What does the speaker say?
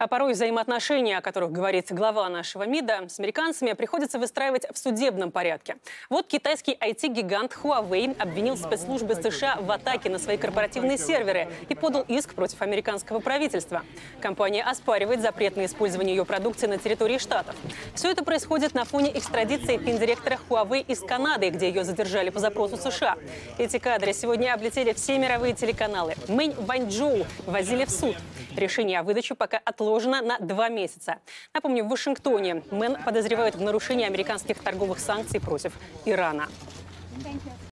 А порой взаимоотношения, о которых говорит глава нашего МИДа, с американцами приходится выстраивать в судебном порядке. Вот китайский IT-гигант Huawei обвинил спецслужбы США в атаке на свои корпоративные серверы и подал иск против американского правительства. Компания оспаривает запрет на использование ее продукции на территории штатов. Все это происходит на фоне экстрадиции финдиректора Huawei из Канады, где ее задержали по запросу США. Эти кадры сегодня облетели все мировые телеканалы. Мэнь Ваньчжоу возили в суд. Решение о выдаче пока отложено на 2 месяца. Напомню, в Вашингтоне Мэн подозревают в нарушении американских торговых санкций против Ирана.